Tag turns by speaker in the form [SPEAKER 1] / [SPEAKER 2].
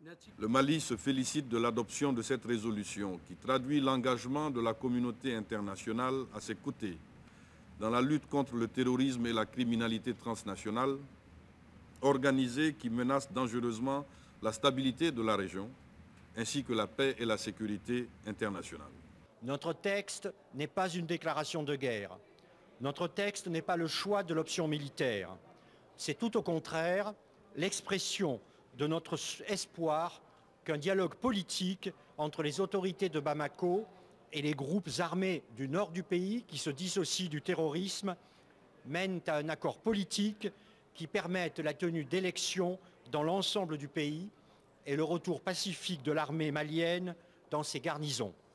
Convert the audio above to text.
[SPEAKER 1] Le Mali se félicite de l'adoption de cette résolution qui traduit l'engagement de la communauté internationale à ses côtés dans la lutte contre le terrorisme et la criminalité transnationale organisée qui menace dangereusement la stabilité de la région ainsi que la paix et la sécurité internationale.
[SPEAKER 2] Notre texte n'est pas une déclaration de guerre. Notre texte n'est pas le choix de l'option militaire. C'est tout au contraire l'expression de notre espoir qu'un dialogue politique entre les autorités de Bamako et les groupes armés du nord du pays qui se dissocient du terrorisme mène à un accord politique qui permette la tenue d'élections dans l'ensemble du pays et le retour pacifique de l'armée malienne dans ses garnisons.